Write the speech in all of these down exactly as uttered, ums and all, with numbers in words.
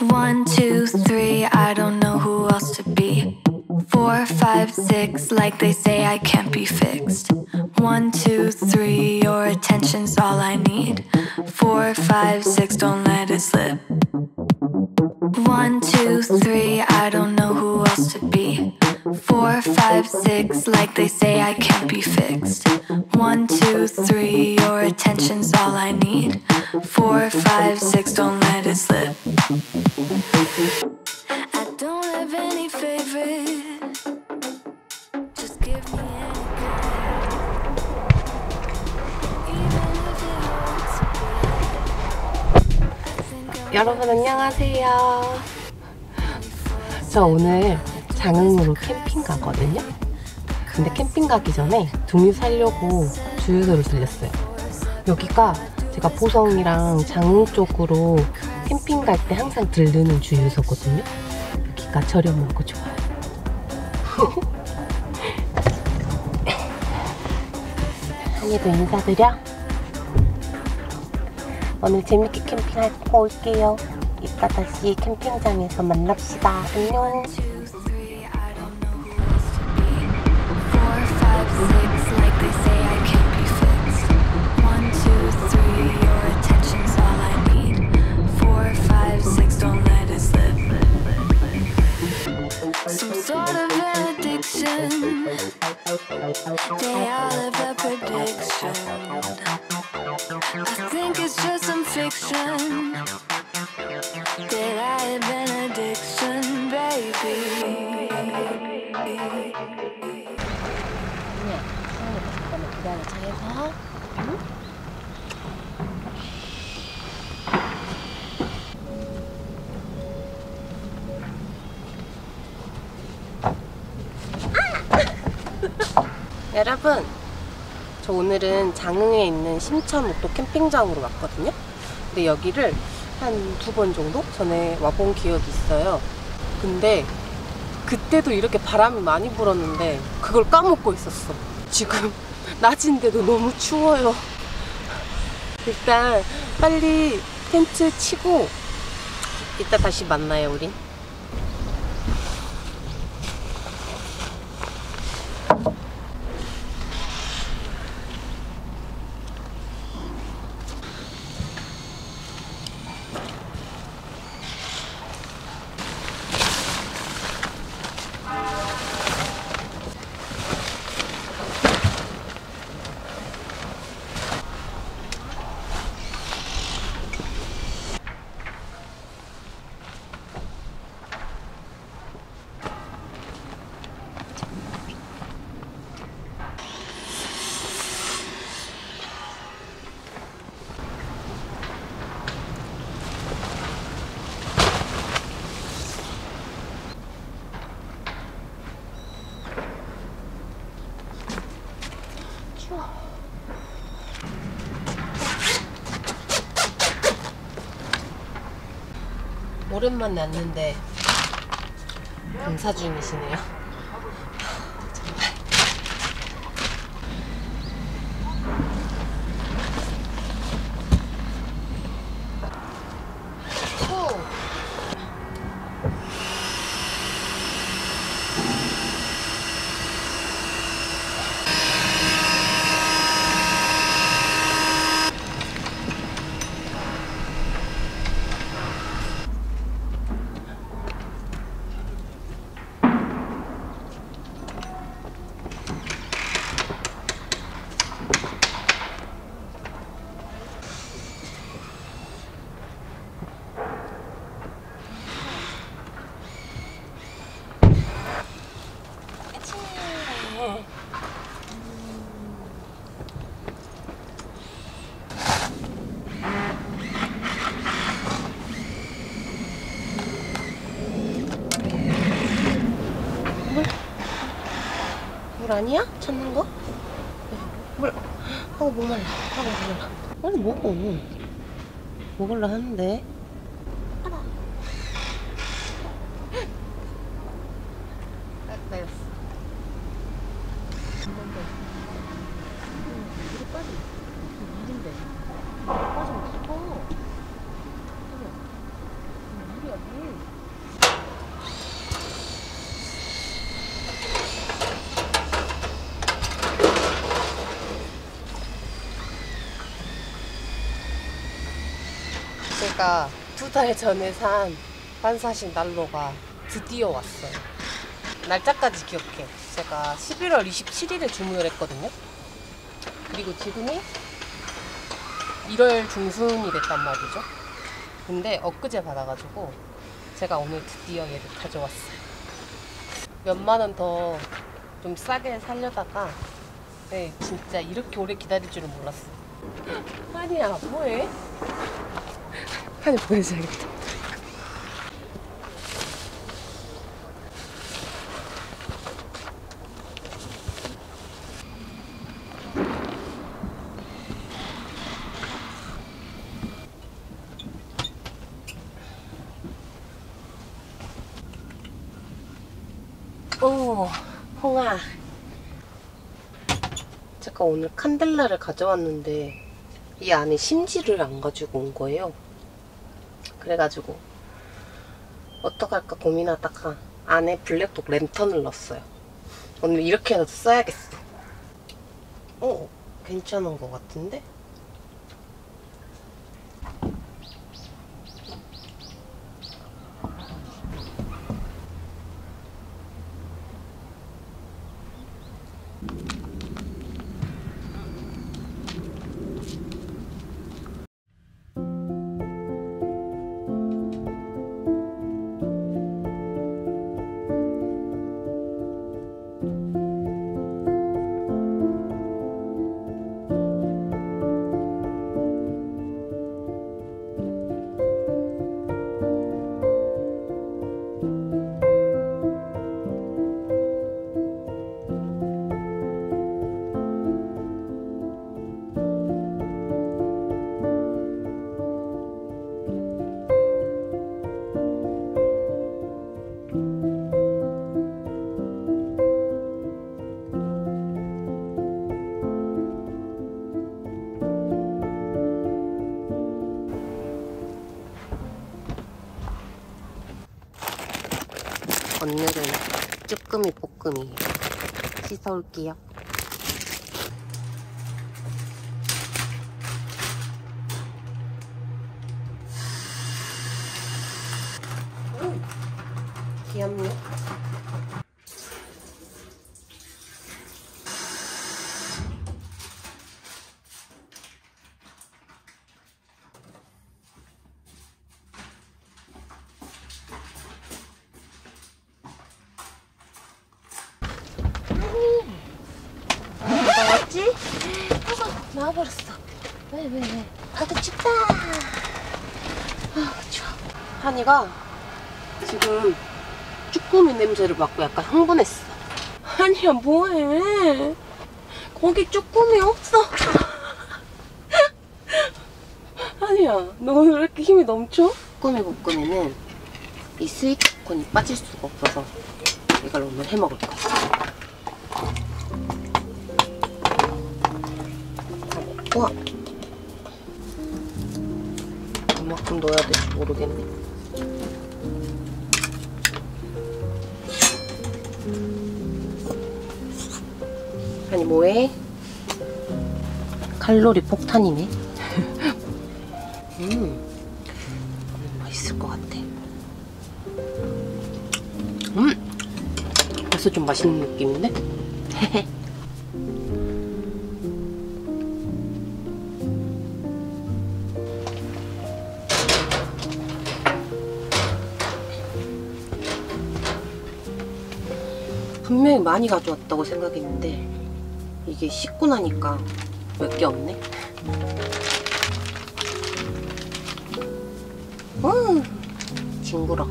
One, two, three, I don't know who else to be. Four, five, six, like they say I can't be fixed. One, two, three, your attention's all I need. Four, five, six, don't let it slip. One, two, three, I don't know who else to be. Four, five, six, like they say I can't be fixed. One, two, three, your attention's all I need. Four, five, six, don't let it slip. I don't have any favorites. Just give me any kind. Even if it hurts a bit. I think I'm 여러분 안녕하세요. 저 오늘 장흥으로 캠핑 가거든요. 근데 캠핑 가기 전에 등유 사려고 주유소를 들렸어요. 여기가 제가 보성이랑 장흥 쪽으로 캠핑 갈 때 항상 들르는 주유소거든요. 여기가 저렴하고 좋아요. 한이도 인사드려. 오늘 재밌게 캠핑하고 올게요. 이따 다시 캠핑장에서 만납시다. 안녕. Some sort of an addiction. They all have a prediction. I think it's just some fiction. That I have an addiction, baby. 아니야, 잠깐만 기다려. 잘해서. 응? 여러분, 저 오늘은 장흥에 있는 심천옥도 캠핑장으로 왔거든요. 근데 여기를 한 두 번 정도 전에 와본 기억이 있어요. 근데 그때도 이렇게 바람이 많이 불었는데 그걸 까먹고 있었어. 지금 낮인데도 너무 추워요. 일단 빨리 텐트 치고 이따 다시 만나요, 우린. 오랜만에 왔는데 공사 중이시네요. 정말. 후. 물 아니야? 찾는 거? 물. 하고 목말라. 하고 목말라. 빨리 먹어. 먹으려 하는데. 하나. 딱 나였어. 한 번 더. 응, 이거 빠져. 물인데. 빠지면 죽어. 물이야, 물. 제가 두 달 전에 산 반사신 난로가 드디어 왔어요. 날짜까지 기억해. 제가 십일월 이십칠일에 주문을 했거든요. 그리고 지금이 일월 중순이 됐단 말이죠. 근데 엊그제 받아가지고 제가 오늘 드디어 얘를 가져왔어요. 몇만 원 더 좀 싸게 살려다가 네, 진짜 이렇게 오래 기다릴 줄은 몰랐어요. 한이야, 뭐해? 한이 보여줘야겠다. 오, 홍아. 제가 오늘 칸델라를 가져왔는데 이 안에 심지를 안 가지고 온 거예요. 그래가지고 어떡할까 고민하다가 안에 블랙독 랜턴을 넣었어요. 오늘 이렇게라도 써야겠어. 어, 괜찮은 것 같은데? 오늘은 쭈꾸미 볶음이에요. 씻어올게요. 음, 귀엽네. 나왔지? 어, 나와버렸어. 왜, 왜, 왜? 다들 춥다. 아, 추워. 한이가 지금 쭈꾸미 냄새를 맡고 약간 흥분했어. 한이야, 뭐해? 거기 쭈꾸미 없어. 한이야, 너 오늘 왜 이렇게 힘이 넘쳐? 쭈꾸미 볶음에는 이 스위트콘이 빠질 수가 없어서 이걸 오늘 해먹을 거야. 우와, 얼마큼 넣어야 될지 모르겠네. 아니 뭐해? 칼로리 폭탄이네. 음, 맛있을 것 같아. 음, 벌써 좀 맛있는 느낌인데? 분명히 많이 가져왔다고 생각했는데 이게 씻고 나니까 몇 개 없네. 음, 징그러.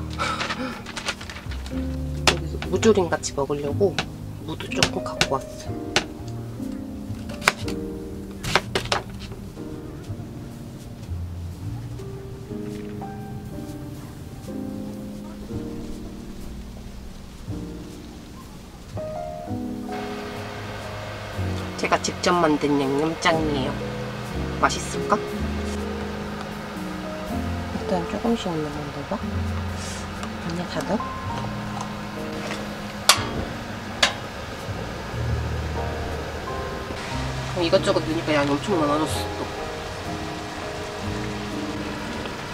여기서 무조림 같이 먹으려고 무도 조금 갖고 왔어. 제가 직접 만든 양념장이에요. 맛있을까? 일단 조금씩만 넣어봐. 아니야, 다 넣어? 어, 이것저것 넣으니까 양이 엄청 많아졌어. 또.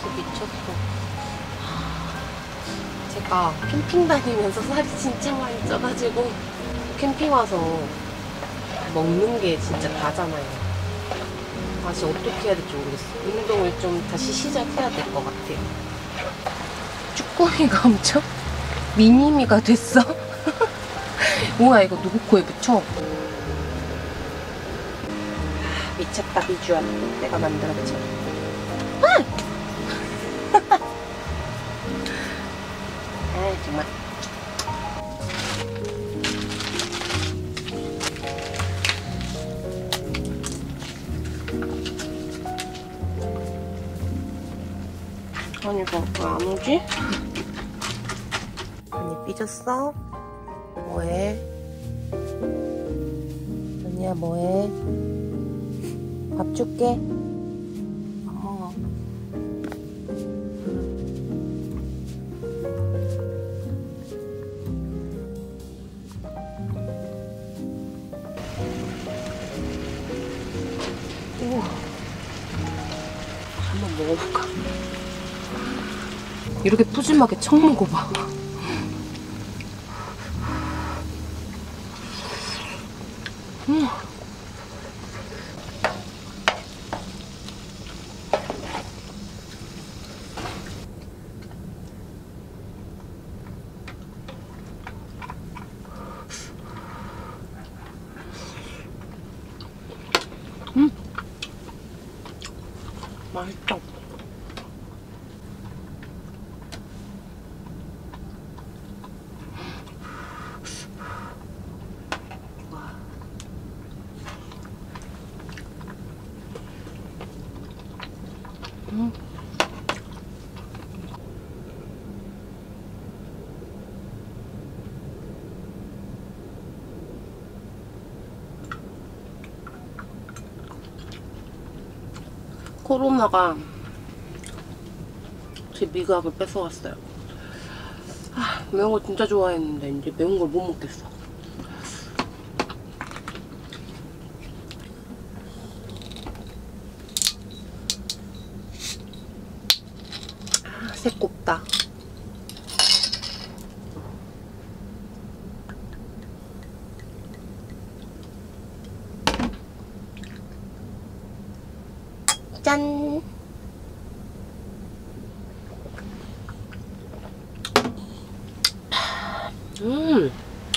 진짜 미쳤어. 제가 캠핑 다니면서 살이 진짜 많이 쪄가지고 캠핑 와서 먹는 게 진짜 다잖아요. 다시 어떻게 해야 될지 모르겠어. 운동을 좀 다시 시작해야 될 것 같아요. 쭈꾸미가 엄청 미니미가 됐어. 뭐야 이거 누구 코에 붙여? 미쳤다 비주얼. 내가 만들었지. 아 정말. 아니 이거 왜 안 오지? 아니 삐졌어? 뭐해? 아니야 뭐해? 밥 줄게. 밥 먹어. 오. 한번 먹어볼까? 이렇게 푸짐하게 청 먹어봐. 음. 음. 맛있다. 음. 코로나가 제 미각을 뺏어왔어요. 아, 매운 거 진짜 좋아했는데 이제 매운 걸 못 먹겠어. 아, 새꼽다. 짠! 음!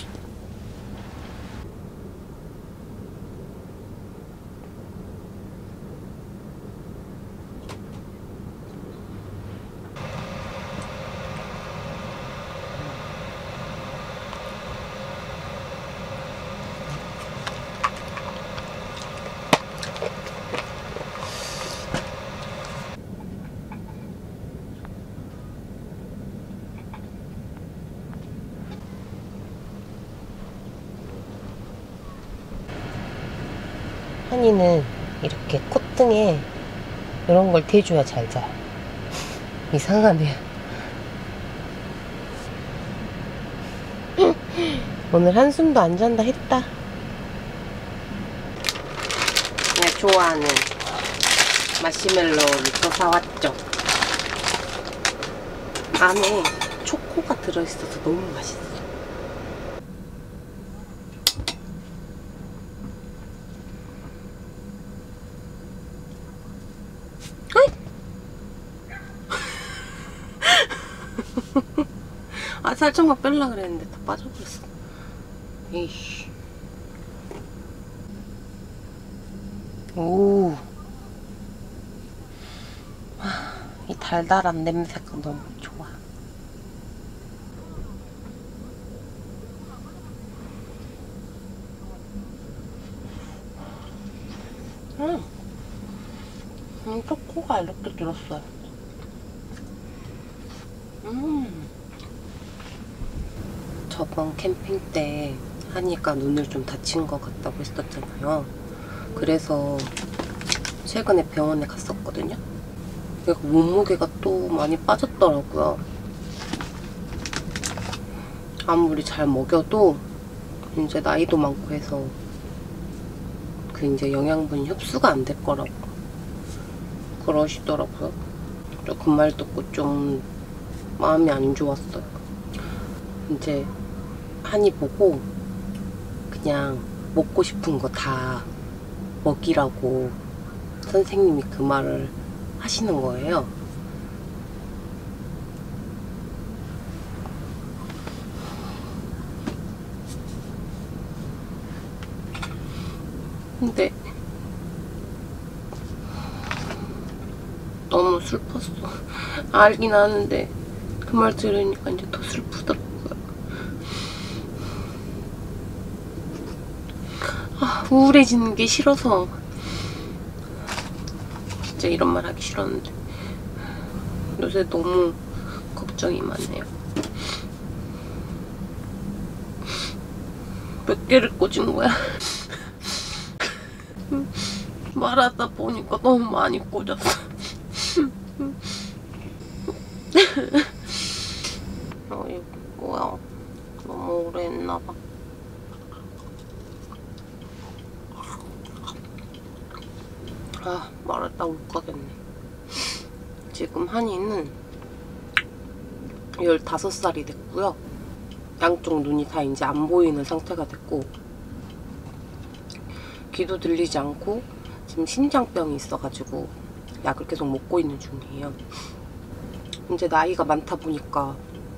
한이는 이렇게 콧등에 이런 걸 대줘야 잘 자요. 이상하네요. 오늘 한숨도 안 잔다 했다. 내가 좋아하는 마시멜로우를 또 사왔죠. 안에 초코가 들어있어서 너무 맛있어. 아, 살짝만 뺄라 그랬는데 다 빠져버렸어. 에이씨. 오. 이 달달한 냄새가 너무 좋아. 음. 음, 초코가 이렇게 들었어요. 음. 저번 캠핑 때 하니까 눈을 좀 다친 것 같다고 했었잖아요. 그래서 최근에 병원에 갔었거든요. 그래서 몸무게가 또 많이 빠졌더라고요. 아무리 잘 먹여도 이제 나이도 많고 해서 그 이제 영양분이 흡수가 안 될 거라고 그러시더라고요. 그 말 듣고 좀 마음이 안 좋았어요. 이제 한이 보고 그냥 먹고 싶은 거 다 먹이라고 선생님이 그 말을 하시는 거예요. 근데 너무 슬펐어. 알긴 아는데 그 말 들으니까 이제 더 슬프더라고요. 아, 우울해지는 게 싫어서. 진짜 이런 말 하기 싫었는데 요새 너무 걱정이 많네요. 몇 개를 꽂은 거야? 말하다 보니까 너무 많이 꽂았어. 어, 이거 뭐야? 너무 오래 했나봐. 아, 말했다 울컥했네. 지금 한이는 열다섯 살이 됐고요. 양쪽 눈이 다 이제 안 보이는 상태가 됐고, 귀도 들리지 않고 지금 심장병이 있어가지고 약을 계속 먹고 있는 중이에요. 이제 나이가 많다 보니까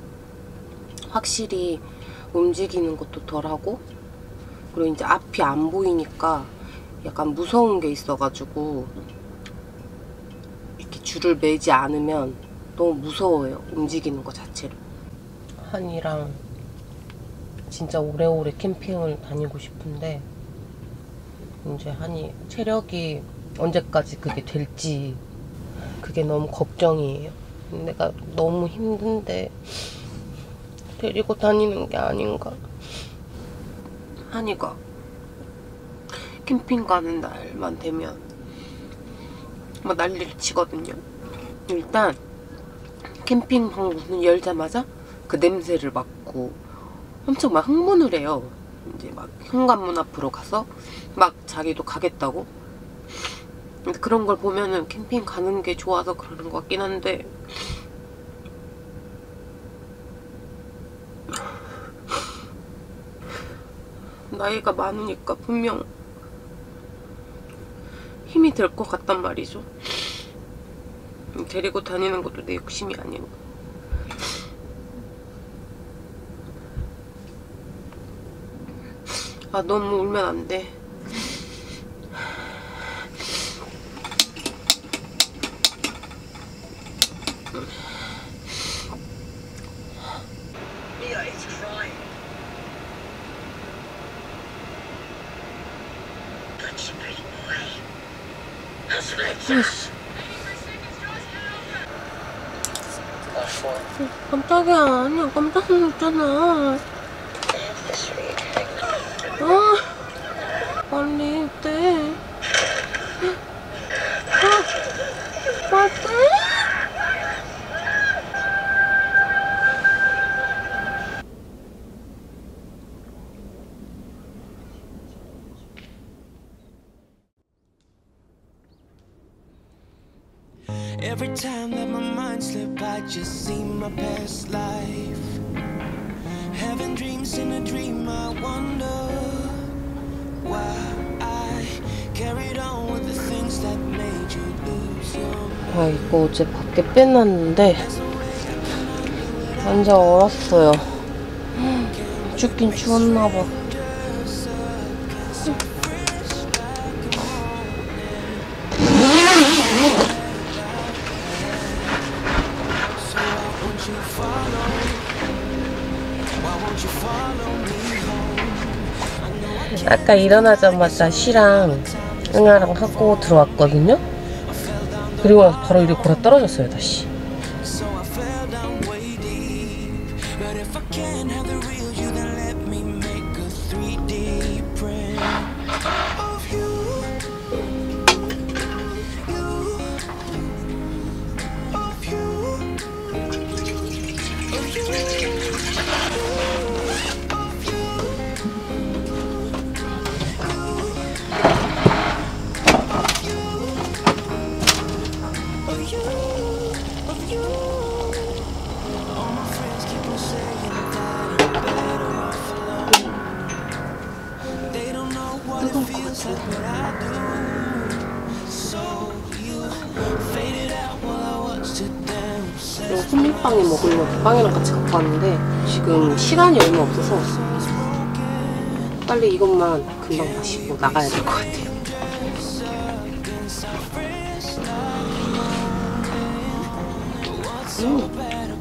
확실히 움직이는 것도 덜하고, 그리고 이제 앞이 안 보이니까 약간 무서운 게 있어가지고 이렇게 줄을 매지 않으면 너무 무서워요. 움직이는 거 자체로. 한이랑 진짜 오래오래 캠핑을 다니고 싶은데 이제 한이 체력이 언제까지 그게 될지 그게 너무 걱정이에요. 내가 너무 힘든데 데리고 다니는 게 아닌가. 한이가 캠핑 가는 날만 되면 막 난리를 치거든요. 일단 캠핑 방문을 열자마자 그 냄새를 맡고 엄청 막 흥분을 해요. 이제 막 현관문 앞으로 가서 막 자기도 가겠다고. 근데 그런 걸 보면은 캠핑 가는 게 좋아서 그러는 것 같긴 한데, 나이가 많으니까 분명 힘이 들 것 같단 말이죠. 데리고 다니는 것도 내 욕심이 아닌가. 아, 너무 울면 안 돼. 이씨. 깜짝이야. 아니야, 깜짝 놀랐잖아. 아, 빨리 이때. 아, 맞다. Every time that my mind slip, I just see my past life. Having dreams in a dream, I wonder why I carried on with the things that made you lose your mind. 아, 이거 어제 밖에 빼놨는데 완전 얼었어요. 춥긴 추웠나봐. 아까 일어나자마자 쉬랑 응아랑 하고 들어왔거든요? 그리고 나서 바로 이렇게 골아 떨어졌어요, 다시. 홈빵에 먹으려고 빵이랑 같이 갖고 왔는데 지금 시간이 얼마 없어서 빨리 이것만 금방 마시고 나가야 될 것 같아요. 음,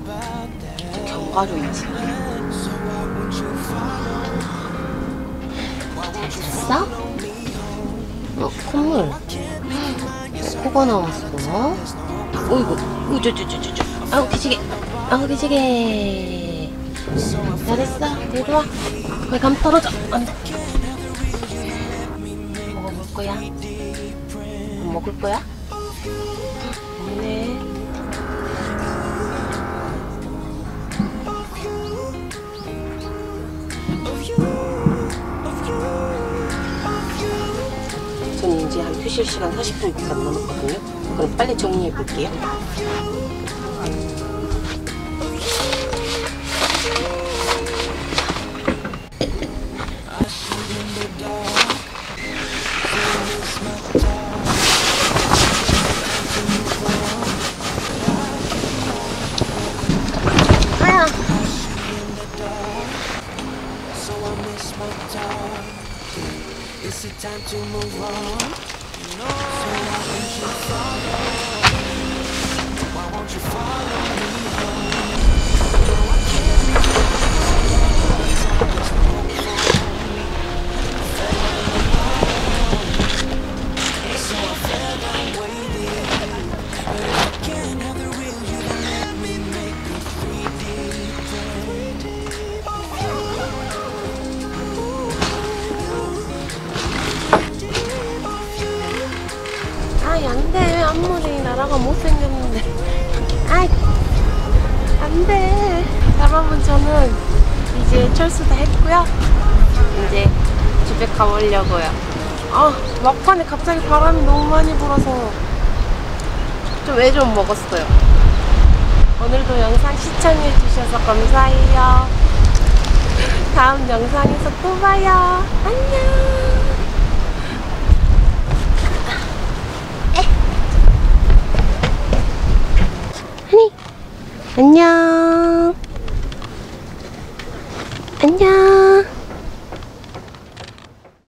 견과류이지. 잘 잤어? 어, 콧물. 코가 나왔어. 어이구, 우쭈쭈쭈쭈쭈. 아우, 기지개. 아우, 기지개. 잘했어. 데리고 와. 거기 감 떨어져. 안 돼. 먹어볼 거야? 안 먹을 거야? 먹네. 저는 이제 한 휴식 시간 사십 분밖에 안 남았거든요. 그럼 빨리 정리해 볼게요. 아야. 아이, 안 돼. 앞머리 나라가 못생겼는데. 아이, 안 돼. 여러분, 저는 이제 철수 다 했고요. 이제 집에 가보려고요. 아, 막판에 갑자기 바람이 너무 많이 불어서 좀 애 좀 먹었어요. 오늘도 영상 시청해주셔서 감사해요. 다음 영상에서 또 봐요. 안녕. 안녕. 안녕.